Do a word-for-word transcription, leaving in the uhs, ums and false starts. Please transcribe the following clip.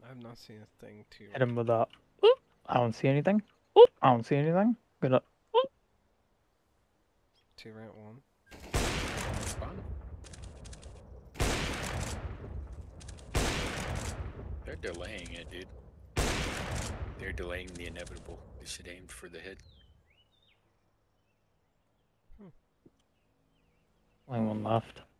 I've not seen a thing too. Hit him with that. Oop, I don't see anything. Oop, I don't see anything. Gonna. Oop. Two round one. Fun. They're delaying it, dude. They're delaying the inevitable. They should aim for the head. Only one left.